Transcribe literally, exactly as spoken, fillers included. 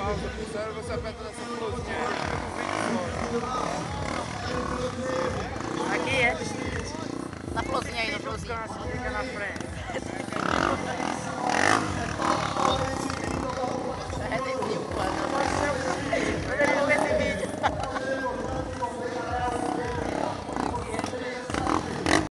pausa do cérebro, você aperta nessa florzinha aí. Aqui é? Na florzinha aí, na florzinha. Fica na frente.